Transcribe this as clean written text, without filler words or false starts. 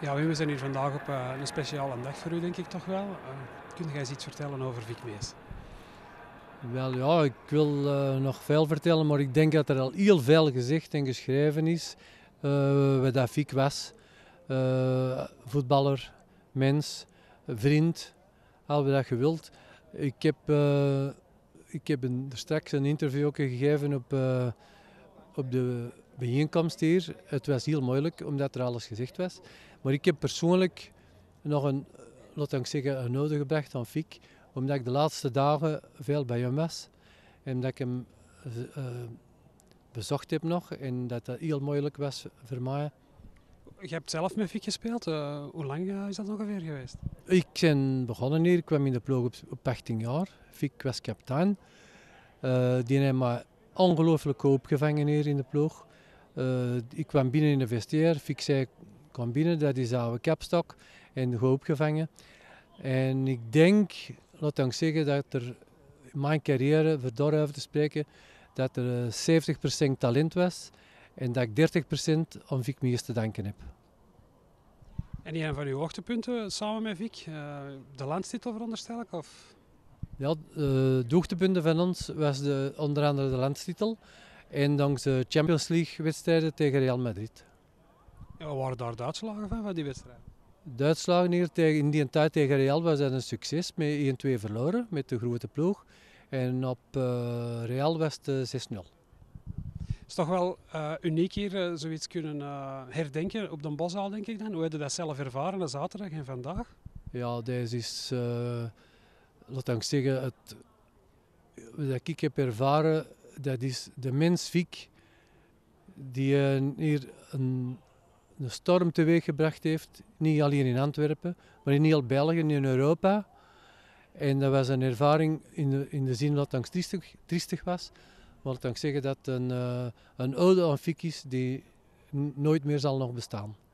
Ja, Wim, we zijn hier vandaag op een speciale dag voor u, denk ik toch wel. Kun jij eens iets vertellen over Vic Mees? Wel ja, ik wil nog veel vertellen, maar ik denk dat er al heel veel gezegd en geschreven is wat dat Vic was. Voetballer, mens, vriend, al wat dat je wilt. Ik heb er straks een interview ook gegeven op de bijeenkomst hier. Het was heel moeilijk, omdat er alles gezegd was. Maar ik heb persoonlijk nog laat ik zeggen, een ode gebracht aan Fiek, omdat ik de laatste dagen veel bij hem was. En dat ik hem bezocht heb nog en dat dat heel moeilijk was voor mij. Je hebt zelf met Vic gespeeld. Hoe lang is dat ongeveer geweest? Ik ben begonnen hier, ik kwam in de ploeg op 18 jaar. Fiek was kapitein. Die heeft me ongelooflijk opgevangen hier in de ploeg. Ik kwam binnen in de vestiaire. Fiek zei, kom binnen, dat is oude kapstok. En goed opgevangen. En ik denk, laat ik zeggen, dat er in mijn carrière, voor daarover te spreken, dat er 70% talent was en dat ik 30% aan Vic Mees te danken heb. En een van uw hoogtepunten samen met Vic, de landstitel veronderstel ik? Of? Ja, de hoogtepunten van ons was onder andere de landstitel en dankzij de Champions League wedstrijden tegen Real Madrid. Ja, wat waren daar de uitslagen van die wedstrijd? De uitslagen hier in die tijd tegen Real was dat een succes met 1-2 verloren met de grote ploeg. En op Real was het 6-0. Het is toch wel uniek hier zoiets kunnen herdenken op de Boszaal, denk ik dan. Hoe heb je dat zelf ervaren de zaterdag en vandaag? Ja, deze is, laat ik zeggen, wat ik heb ervaren, dat is de mens Vic die hier een storm teweeggebracht heeft. Niet alleen in Antwerpen, maar in heel België, in Europa. En dat was een ervaring in de zin dat het triestig was. Maar laat ik zeggen dat een ode aan Vic is die nooit meer zal nog bestaan.